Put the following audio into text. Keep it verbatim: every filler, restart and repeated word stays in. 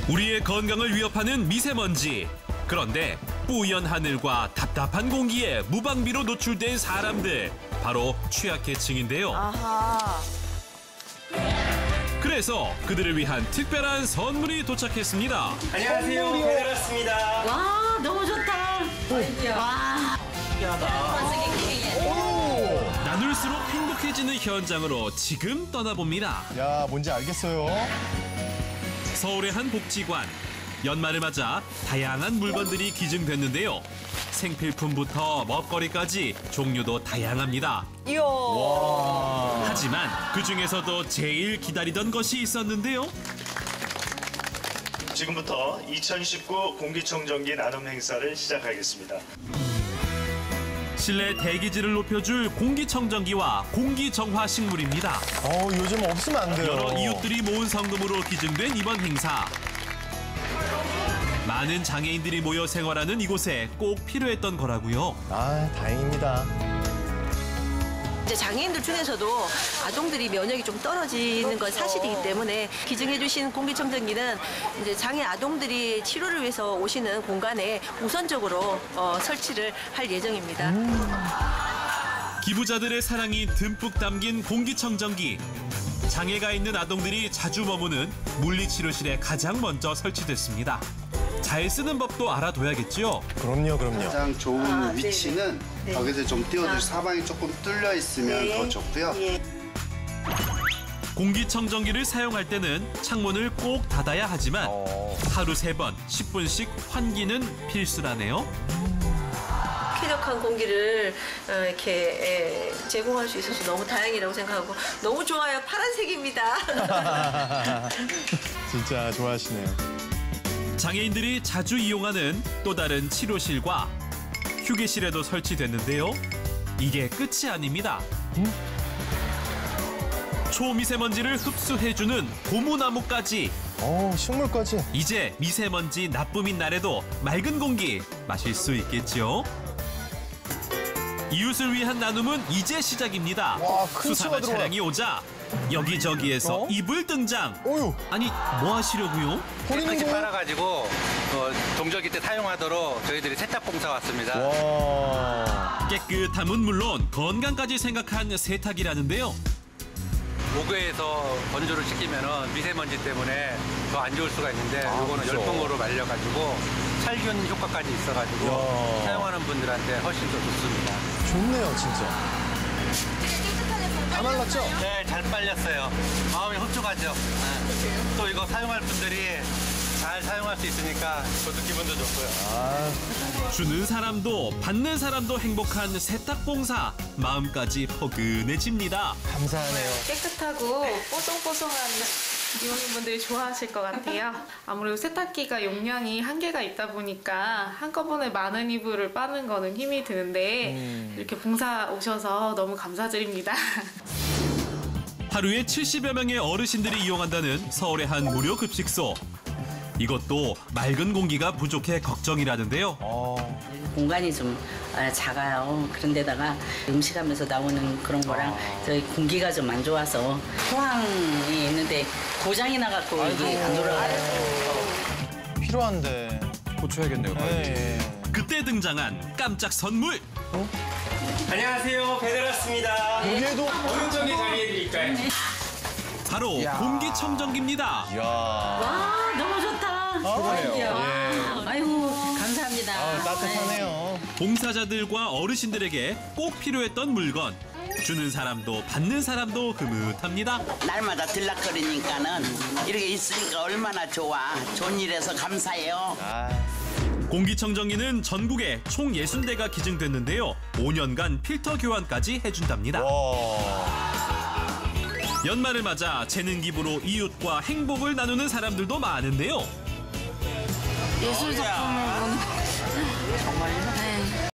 우리의 건강을 위협하는 미세먼지. 그런데 뿌연 하늘과 답답한 공기에 무방비로 노출된 사람들. 바로 취약계층인데요. 아하. 그래서 그들을 위한 특별한 선물이 도착했습니다. 안녕하세요. 배달 왔습니다. 와, 너무 좋다. 와. 나눌수록 행복해지는 현장으로 지금 떠나봅니다. 야, 뭔지 알겠어요. 서울의 한 복지관. 연말을 맞아 다양한 물건들이 기증됐는데요. 생필품부터 먹거리까지 종류도 다양합니다. 이야. 하지만 그중에서도 제일 기다리던 것이 있었는데요. 지금부터 이천십구 공기청정기 나눔 행사를 시작하겠습니다. 실내 대기질을 높여줄 공기청정기와 공기정화 식물입니다. 어, 요즘 없으면 안 돼요. 여러 이웃들이 모은 성금으로 기증된 이번 행사. 많은 장애인들이 모여 생활하는 이곳에 꼭 필요했던 거라고요. 아, 다행입니다. 이제 장애인들 중에서도 아동들이 면역이 좀 떨어지는 건 사실이기 때문에 기증해주신 공기청정기는 이제 장애 아동들이 치료를 위해서 오시는 공간에 우선적으로 어, 설치를 할 예정입니다. 음. 기부자들의 사랑이 듬뿍 담긴 공기청정기. 장애가 있는 아동들이 자주 머무는 물리치료실에 가장 먼저 설치됐습니다. 잘 쓰는 법도 알아둬야겠죠. 그럼요, 그럼요. 가장 좋은 아, 위치는 네. 거기서 좀 띄워줄 아. 사방이 조금 뚫려 있으면 네. 더 좋고요. 예. 공기청정기를 사용할 때는 창문을 꼭 닫아야 하지만 어. 하루 세 번 십 분씩 환기는 필수라네요. 쾌적한 공기를 어, 이렇게 예, 제공할 수 있어서 너무 다행이라고 생각하고 너무 좋아요. 파란색입니다. 진짜 좋아하시네요. 장애인들이 자주 이용하는 또 다른 치료실과 휴게실에도 설치됐는데요. 이게 끝이 아닙니다. 음? 초미세먼지를 흡수해주는 고무나무까지. 어, 식물까지. 이제 미세먼지 나쁨인 날에도 맑은 공기 마실 수 있겠죠. 이웃을 위한 나눔은 이제 시작입니다. 와, 큰 수상한 차가 차량이 오자 여기저기에서 어? 이불 등장. 어휴, 아니, 뭐 하시려고요? 버리는 깨끗이 거예요? 빨아가지고 어, 동절기 때 사용하도록 저희들이 세탁봉사 왔습니다. 와. 깨끗함은 물론 건강까지 생각한 세탁이라는데요. 목외에서 건조를 시키면 미세먼지 때문에 더 안 좋을 수가 있는데 아, 이거는 그렇죠. 열풍으로 말려가지고 살균 효과까지 있어가지고 이야. 사용하는 분들한테 훨씬 더 좋습니다. 좋네요, 진짜. 다 말랐죠? 네, 잘 빨렸어요. 마음이 흡족하죠. 네. 또 이거 사용할 분들이 잘 사용할 수 있으니까 저도 기분도 좋고요. 아, 주는 사람도 받는 사람도 행복한 세탁봉사. 마음까지 포근해집니다. 감사하네요. 깨끗하고 뽀송뽀송한 이용인분들이 좋아하실 것 같아요. 아무래도 세탁기가 용량이 한계가 있다 보니까 한꺼번에 많은 이불을 빠는 거는 힘이 드는데 음. 이렇게 봉사 오셔서 너무 감사드립니다. 하루에 칠십여 명의 어르신들이 이용한다는 서울의 한 무료 급식소. 이것도 맑은 공기가 부족해 걱정이라는데요. 어, 공간이 좀 아, 작아요. 그런데다가 음식하면서 나오는 그런 거랑 저희 공기가 좀 안 좋아서 포항이 있는데 고장이 나갖고 이게 안 돌아가요. 필요한데. 고쳐야겠네요. 네. 그때 등장한 깜짝 선물. 안녕하세요. 배달 왔습니다. 여기에도. 오른쪽에 자리해드릴까요? 바로 공기청정기입니다. 이야. 와, 너무 좋다. 그러네요. 와, 아이고, 감사합니다. 아, 따뜻하네요. 봉사자들과 어르신들에게 꼭 필요했던 물건. 주는 사람도 받는 사람도 흐뭇합니다. 날마다 들락거리니까는 이렇게 있으니까 얼마나 좋아. 좋은 일해서 감사해요. 아, 공기청정기는 전국에 총 육십 대가 기증됐는데요. 오 년간 필터 교환까지 해준답니다. 와. 연말을 맞아 재능 기부로 이웃과 행복을 나누는 사람들도 많은데요. 예술 작품을 보는 정말요? 네.